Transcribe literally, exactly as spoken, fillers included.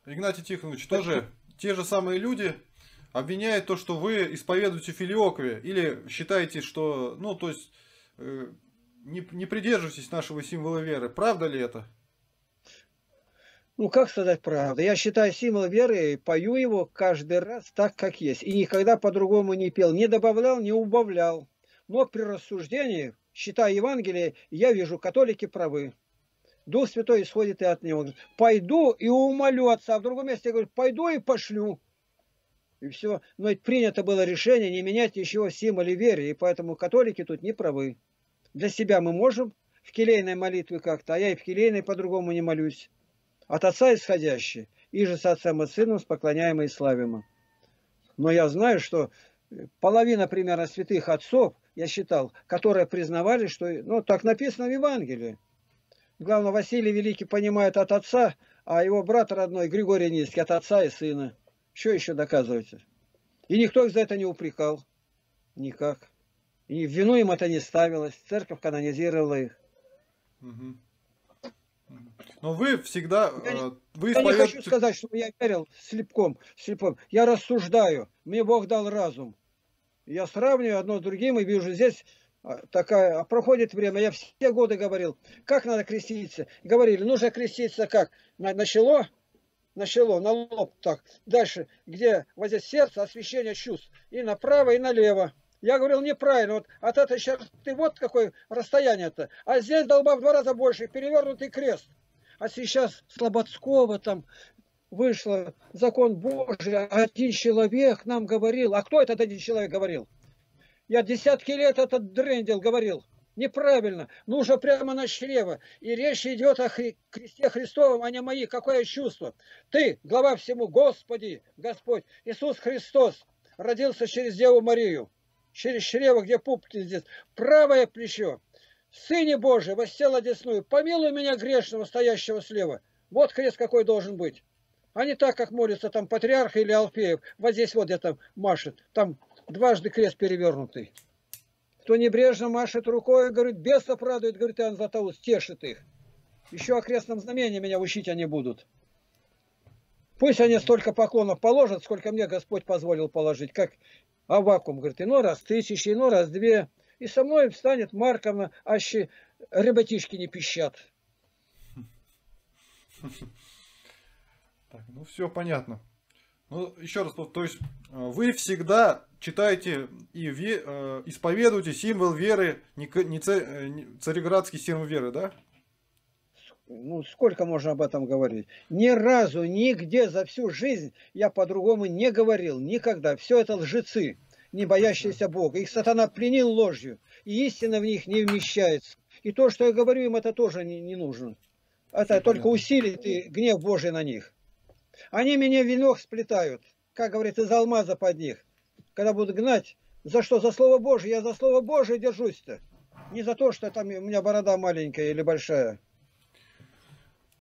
Игнатий Тихонович, тоже те же самые люди обвиняют то, что вы исповедуете филиоквия, или считаете, что, ну, то есть, э, не, не придерживаетесь нашего символа веры. Правда ли это? Ну, как сказать правду? Я считаю символ веры, пою его каждый раз так, как есть. И никогда по-другому не пел. Не добавлял, не убавлял. Но при рассуждении, считая Евангелие, я вижу, католики правы. Дух Святой исходит и от него. Пойду и умолю Отца. А в другом месте я говорю, пойду и пошлю. И все. Но ведь принято было решение не менять ничего в символе веры. И поэтому католики тут не правы. Для себя мы можем в келейной молитве как-то, а я и в келейной по-другому не молюсь. От Отца исходящий, и же с Отцем и Сыном с поклоняемым и славимым. Но я знаю, что половина примерно святых отцов, я считал, которые признавали, что, ну, так написано в Евангелии. Главное, Василий Великий понимает от Отца, а его брат родной Григорий Низкий от Отца и Сына. Что еще доказываете? И никто их за это не упрекал. Никак. И в вину им это не ставилось. Церковь канонизировала их. Угу. Но вы всегда... Я, э, вы я исповед... не хочу сказать, что я верил слепком, слепом. Я рассуждаю. Мне Бог дал разум. Я сравниваю одно с другим и вижу здесь такая... А проходит время. Я все годы говорил, как надо креститься. Говорили, нужно креститься как? На, на чело? На чело, на лоб так. Дальше, где вот здесь сердце, освящение чувств. И направо, и налево. Я говорил неправильно. Вот от этой черты вот какое расстояние-то. А здесь долба в два раза больше. Перевернутый крест. А сейчас Слободского там вышло закон Божий. Один человек нам говорил. А кто этот один человек говорил? Я десятки лет этот дрендел говорил. Неправильно. Нужно прямо на чрево. И речь идет о хри... кресте Христовом, а не мои. Какое чувство? Ты, глава всему, Господи, Господь, Иисус Христос, родился через Деву Марию. Через чрево, где пупки здесь. Правое плечо. Сыне Божий, воссел одесную. Помилуй меня грешного, стоящего слева. Вот крест какой должен быть. А не так, как молится там патриарх или Алфеев. Вот здесь вот где-то машет. Там дважды крест перевернутый. Кто небрежно машет рукой, говорит, бесов радует, говорит, Иоанн Златоуст, тешит их. Еще о крестном знамении меня учить они будут. Пусть они столько поклонов положат, сколько мне Господь позволил положить. Как Аввакум, говорит, иной раз тысячи, иной раз две. И со мной встанет Марковна, аще ребятишки не пищат. Так, ну все понятно. Ну, еще раз, то есть вы всегда читаете и ве, э, исповедуете символ веры, не, не, ца, не цареградский символ веры, да? Ну, сколько можно об этом говорить? Ни разу, нигде за всю жизнь я по-другому не говорил. Никогда. Все это лжецы, не боящиеся Бога. Их сатана пленил ложью, и истина в них не вмещается. И то, что я говорю им, это тоже не, не нужно. Это только усилит и гнев Божий на них. Они меня в венок сплетают, как говорит, из алмаза под них. Когда будут гнать, за что? За Слово Божие. Я за Слово Божие держусь-то. Не за то, что там у меня борода маленькая или большая.